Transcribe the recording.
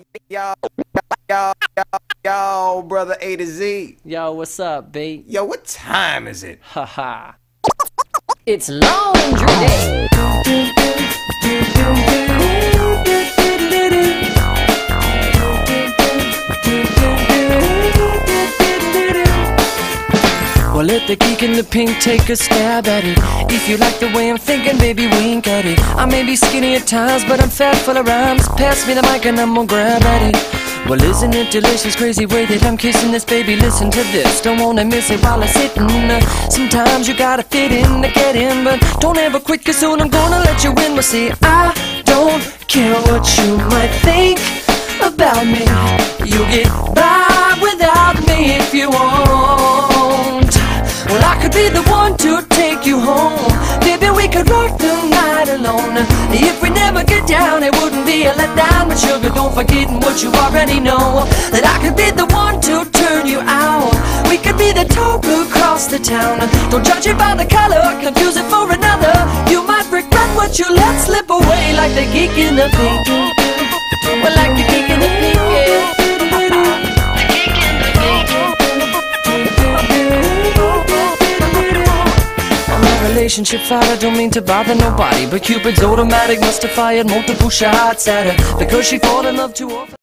Yo, yo, brother A to Z. Yo, what's up, B? Yo, what time is it? Haha. It's laundry day. Well, let the geek in the pink take a stab at it. If you like the way I'm thinking, baby, wink at it. I may be skinny at times, but I'm fat full of rhymes. Pass me the mic and I'm gonna grab at it. Well, isn't it delicious, crazy way that I'm kissing this, baby? Listen to this, don't wanna miss it while I'm sitting. Sometimes you gotta fit in to get in, but don't ever quit, cause soon I'm gonna let you in. Well, see, I don't care what you might think about me. You'll get by without me if you want. Well, I could be the one to take you home. Baby, we could rock the night alone. If we never get down, it wouldn't be a letdown. But sugar, don't forget what you already know, that I could be the one to turn you out. We could be the talk across the town. Don't judge it by the color, confuse it for another. You might regret what you let slip away, like the geek in the pink. Well, like the geek in the pink, yeah. Relationship fight, I don't mean to bother nobody, but Cupid's automatic must have fired multiple shots at her because she thought in love too often.